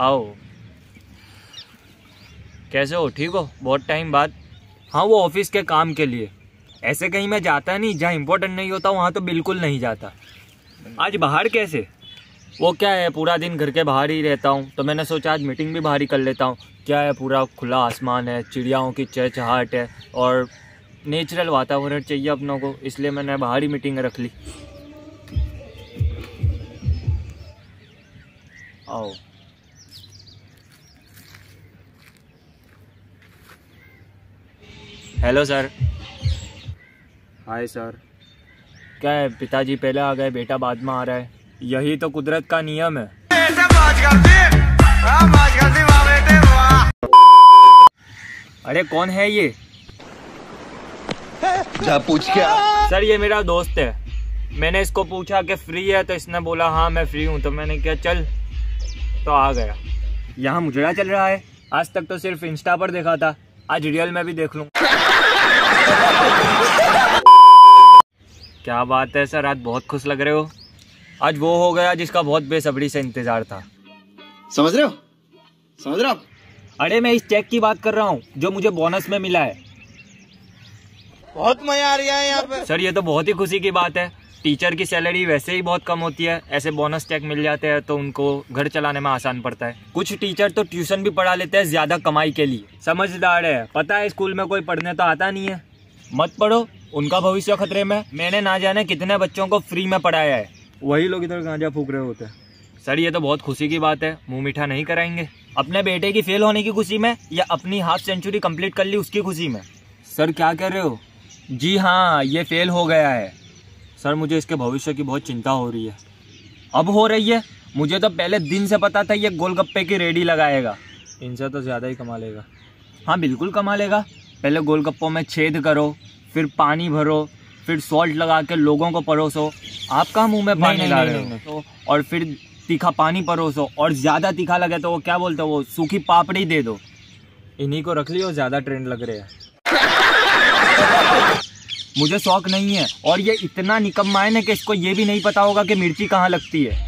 आओ। कैसे हो? ठीक हो? बहुत टाइम बाद। हाँ, वो ऑफिस के काम के लिए। ऐसे कहीं मैं जाता नहीं, जहाँ इम्पोर्टेंट नहीं होता वहाँ तो बिल्कुल नहीं जाता। आज बाहर कैसे? वो क्या है, पूरा दिन घर के बाहर ही रहता हूँ, तो मैंने सोचा आज मीटिंग भी बाहर ही कर लेता हूँ। क्या है, पूरा खुला आसमान है, चिड़ियाओं की चहचहाहट है और नेचुरल वातावरण चाहिए अपनों को, इसलिए मैंने बाहर ही मीटिंग रख ली। आओ। Hello sir. Hi sir. क्या है, पिताजी पहले आ गए, बेटा बाद में आ रहा है। यही तो कुदरत का नियम है। अरे कौन है ये? जा पूछ क्या? सर ये मेरा दोस्त है। मैंने इसको पूछा कि फ्री है, तो इसने बोला हाँ मैं फ्री हूँ, तो मैंने कहा चल, तो आ गया। यहाँ मुजरा चल रहा है। आज तक तो सिर्फ इंस्टा पर देखा था, आज रियल में भी देख लूँ। क्या बात है सर, आज बहुत खुश लग रहे हो। आज वो हो गया जिसका बहुत बेसब्री से इंतजार था। समझ रहे हो? समझ रहे हो? अरे मैं इस चेक की बात कर रहा हूँ जो मुझे बोनस में मिला है। बहुत मजा आ रहा है यहाँ पे। सर ये तो बहुत ही खुशी की बात है। टीचर की सैलरी वैसे ही बहुत कम होती है, ऐसे बोनस चेक मिल जाते हैं तो उनको घर चलाने में आसान पड़ता है। कुछ टीचर तो ट्यूशन भी पढ़ा लेते हैं ज्यादा कमाई के लिए। समझदार है, पता है स्कूल में कोई पढ़ने तो आता नहीं है। मत पढ़ो, उनका भविष्य खतरे में। मैंने ना जाने कितने बच्चों को फ्री में पढ़ाया है, वही लोग इधर गांजा फूक रहे होते हैं। सर ये तो बहुत खुशी की बात है, मुंह मीठा नहीं कराएंगे? अपने बेटे की फेल होने की खुशी में या अपनी हाफ सेंचुरी कंप्लीट कर ली उसकी खुशी में? सर क्या कह रहे हो? जी हाँ, ये फेल हो गया है। सर मुझे इसके भविष्य की बहुत चिंता हो रही है। अब हो रही है? मुझे तो पहले दिन से पता था ये गोलगप्पे की रेडी लगाएगा। इनसे तो ज़्यादा ही कमा लेगा। हाँ बिल्कुल कमा लेगा। पहले गोलगप्पों में छेद करो, फिर पानी भरो, फिर सॉल्ट लगा के लोगों को परोसो। आप कहाँ मुँह में पानी ला रहे हो? और फिर तीखा पानी परोसो, और ज़्यादा तीखा लगे तो वो क्या बोलते हो, वो सूखी पापड़ी दे दो। इन्हीं को रख लियो, ज़्यादा ट्रेंड लग रहे हैं। मुझे शौक नहीं है, और ये इतना निकम्मा है ना कि इसको ये भी नहीं पता होगा कि मिर्ची कहाँ लगती है।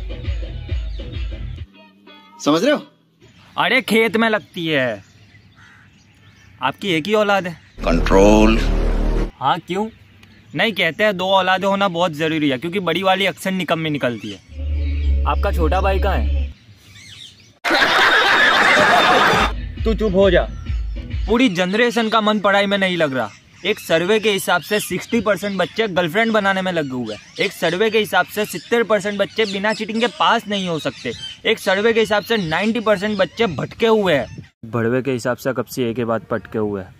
समझ रहे हो? अरे खेत में लगती है। आपकी एक ही औलाद है? कंट्रोल। हाँ क्यों? नहीं, कहते हैं 2 औलादें होना बहुत जरूरी है, क्योंकि बड़ी वाली अक्सर निकम्मी निकलती है। आपका छोटा भाई कहाँ है? तू चुप हो जा। पूरी जनरेशन का मन पढ़ाई में नहीं लग रहा। एक सर्वे के हिसाब से 60% बच्चे गर्लफ्रेंड बनाने में लगे हुए हैं। एक सर्वे के हिसाब से 70% बच्चे बिना चीटिंग के पास नहीं हो सकते। एक सर्वे के हिसाब से 90% बच्चे भटके हुए हैं। भड़वे के हिसाब से कब से एक ही बात पटके हुए हैं।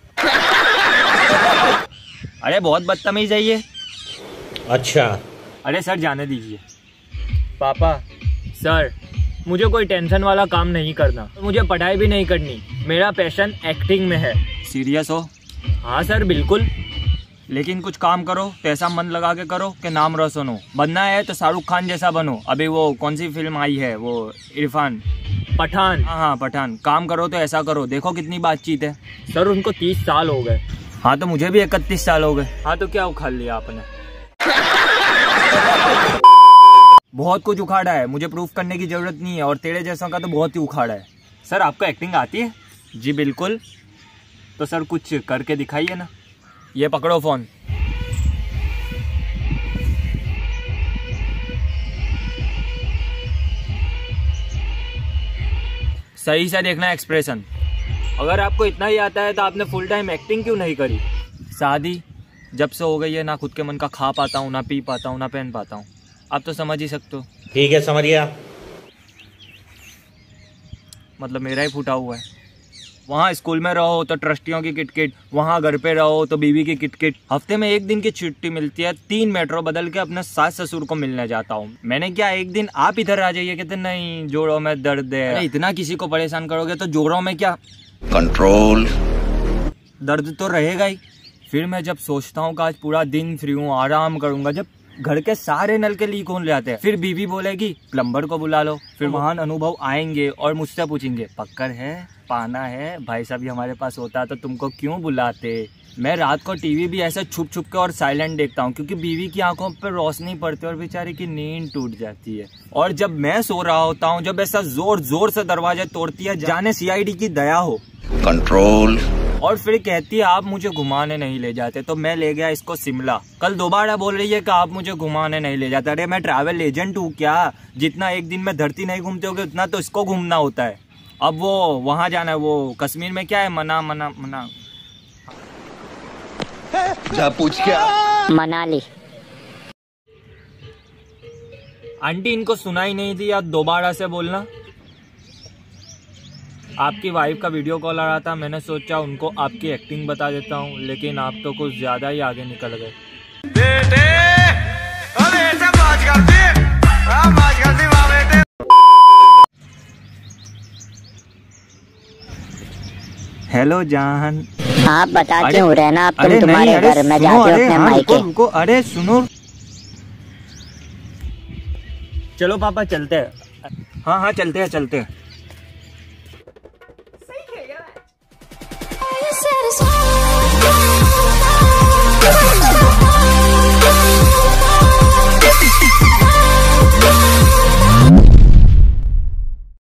अरे बहुत बदतमीज है ये। अच्छा। अरे सर जाने दीजिए। पापा, सर मुझे कोई टेंशन वाला काम नहीं करना, मुझे पढ़ाई भी नहीं करनी। मेरा पैशन एक्टिंग में है। सीरियस हो? हाँ सर बिल्कुल। लेकिन कुछ काम करो, पैसा मन लगा के करो कि नाम रोशन हो। बनना है तो शाहरुख खान जैसा बनो। अभी वो कौन सी फिल्म आई है, वो इरफान, पठान। हाँ पठान। काम करो तो ऐसा करो, देखो कितनी बातचीत है। सर उनको 30 साल हो गए। हाँ तो मुझे भी 31 साल हो गए। हाँ तो क्या उखाड़ लिया आपने? बहुत कुछ उखाड़ा है, मुझे प्रूफ करने की जरूरत नहीं है, और तेरे जैसों का तो बहुत ही उखाड़ा है। सर आपको एक्टिंग आती है? जी बिल्कुल। तो सर कुछ करके दिखाइए ना। ये पकड़ो फोन। सही से देखना एक्सप्रेशन। अगर आपको इतना ही आता है तो आपने फुल टाइम एक्टिंग क्यों नहीं करी? शादी जब से हो गई है, ना खुद के मन का खा पाता हूँ, ना पी पाता हूँ, ना पहन पाता हूँ। आप तो समझ ही सकते हो। ठीक है समझ गया। मतलब मेरा ही फूटा हुआ है। वहाँ स्कूल में रहो तो ट्रस्टियों की किटकिट, वहाँ घर पे रहो तो बीवी की किटकिट। हफ्ते में 1 दिन की छुट्टी मिलती है, 3 मेट्रो बदल के अपने सास ससुर को मिलने जाता हूँ। मैंने क्या एक दिन आप इधर आ जाइए, कहते नहीं जोड़ों में दर्द है। इतना किसी को परेशान करोगे तो जोड़ों में क्या कंट्रोल। दर्द तो रहेगा ही। फिर मैं जब सोचता हूँ कि आज पूरा दिन फ्री हूँ, आराम करूंगा, जब घर के सारे नल के लीक होने जाते हैं, फिर बीवी बोलेगी प्लम्बर को बुला लो। फिर महान अनुभव आएंगे और मुझसे पूछेंगे पक्कर है, पाना है, भाई साहब हमारे पास होता तो तुमको क्यों बुलाते। मैं रात को टीवी भी ऐसे छुप छुप के और साइलेंट देखता हूँ, क्योंकि बीवी की आंखों पर रोशनी पड़ती है और बेचारे की नींद टूट जाती है। और जब मैं सो रहा होता हूँ, जब ऐसा जोर जोर से दरवाजे तोड़ती है, जाने सीआईडी की दया हो। कंट्रोल। और फिर कहती है आप मुझे घुमाने नहीं ले जाते, तो मैं ले गया इसको शिमला। कल दोबारा बोल रही है कि आप मुझे घुमाने नहीं ले जाते। अरे मैं ट्रैवल एजेंट हूँ क्या? जितना एक दिन में धरती नहीं घूमते होगे उतना तो इसको घूमना होता है। अब वो वहां जाना है, वो कश्मीर में क्या है, मना जा पूछ क्या? मनाली। आंटी इनको सुनाई नहीं दी, आप दोबारा से बोलना। आपकी वाइफ का वीडियो कॉल आ रहा था, मैंने सोचा उनको आपकी एक्टिंग बता देता हूँ, लेकिन आप तो कुछ ज्यादा ही आगे निकल गए। हेलो जान। आप बता क्यों रहना, अब तुम तुम्हारे घर में जाके अपने मायके। रुको, अरे सुनो। चलो पापा चलते हैं। हाँ चलते हैं। Satisfied